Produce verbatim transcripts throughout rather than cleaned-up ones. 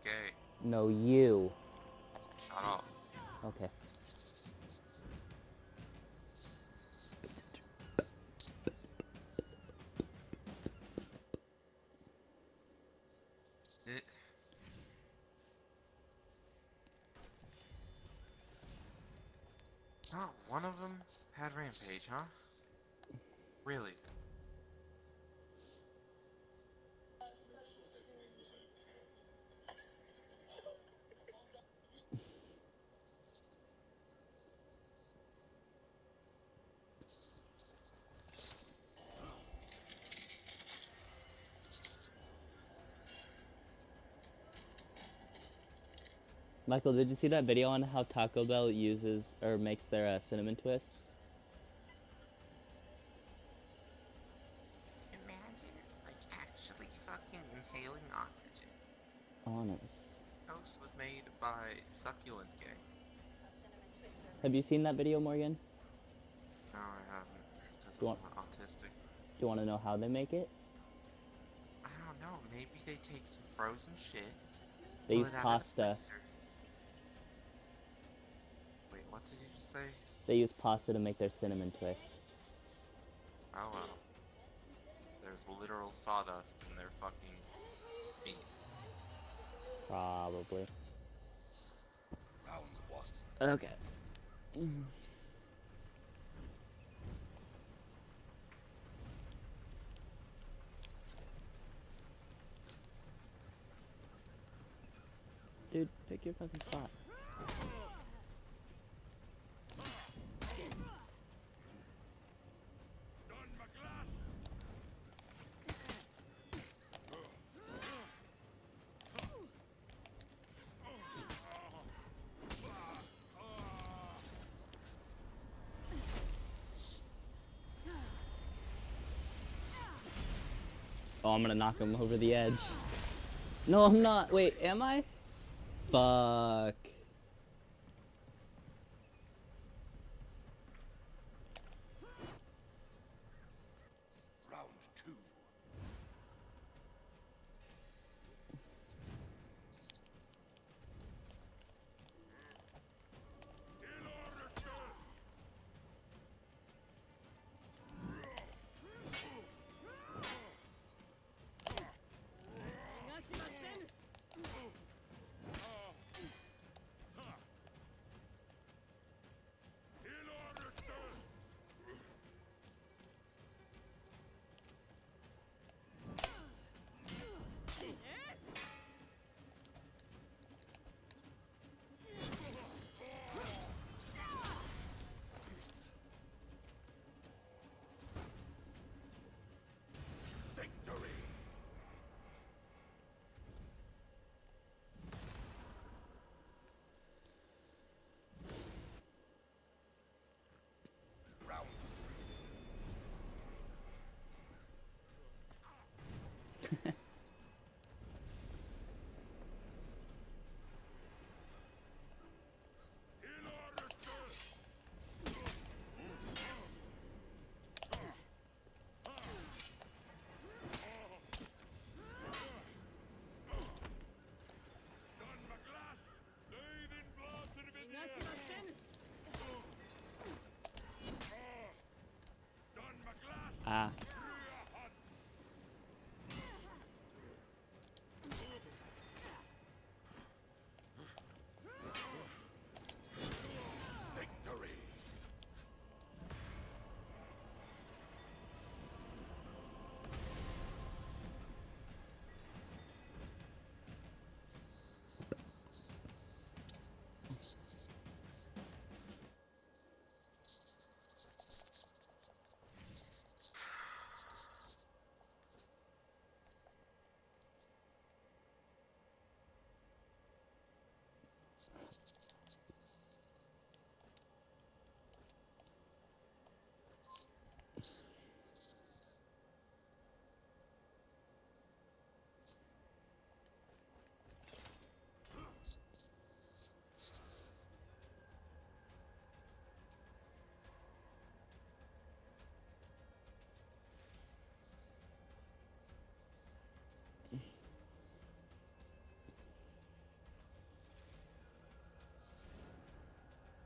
gay. No, you. Shut up. Okay. It... Oh, one of them had Rampage, huh? Really? Michael, did you see that video on how Taco Bell uses or makes their uh, cinnamon twist? Imagine, like, actually fucking inhaling oxygen. Honest. Toast was made by Succulent Gang. Have you seen that video, Morgan? No, I haven't, because You I'm want? not autistic. You want to know how they make it? I don't know, maybe they take some frozen shit, They pull use it out of the pasta. freezer. Wait, what did you just say? They use pasta to make their cinnamon twist. Oh well. There's literal sawdust in their fucking meat. Probably. Round one. Okay. Dude, pick your fucking spot. Oh, I'm gonna knock him over the edge. No, I'm not. Wait, am I? Fuck. Round two.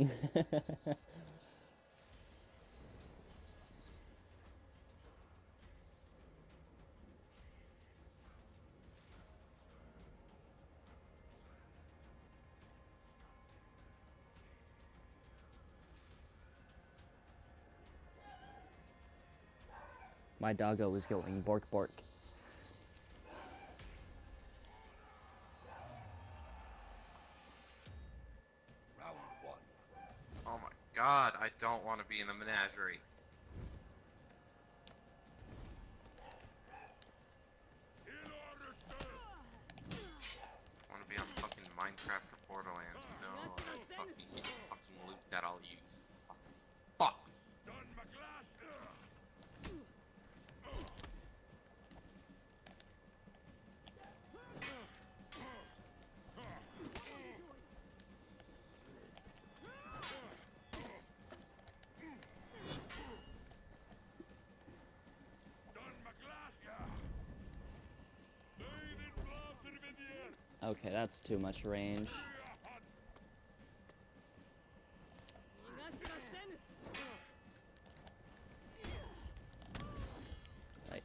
My doggo was going bork bork. Round one. Oh my god, I don't want to be in a menagerie. I want to be on fucking Minecraft or Borderlands, you know? And fucking get fucking loot that I'll use. Fuck. Fuck! Okay, that's too much range. Right.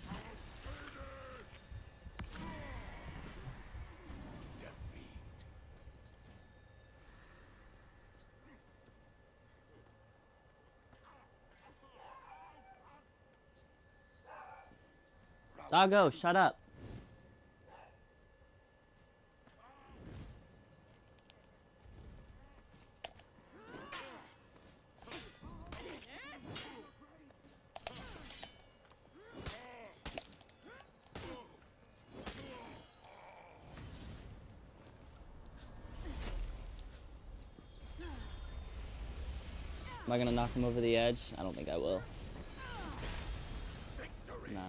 Doggo, shut up. Am I gonna knock him over the edge? I don't think I will. Nah.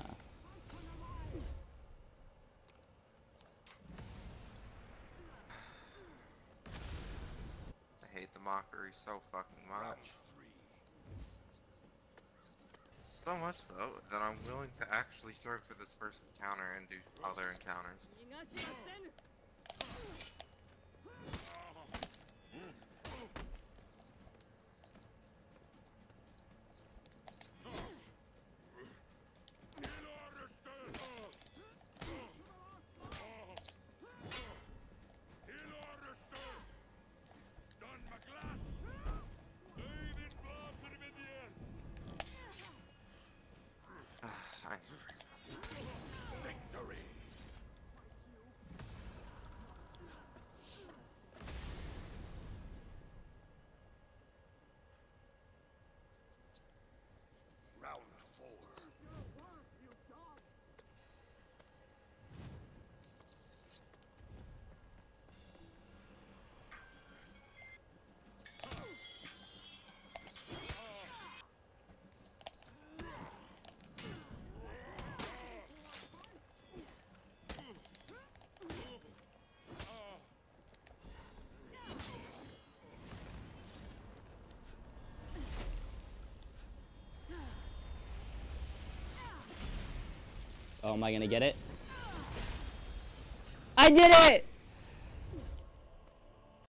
I hate the mockery so fucking much. So much so that I'm willing to actually throw for this first encounter and do other encounters. I Victory. Round four. Oh, am I gonna get it? I did it!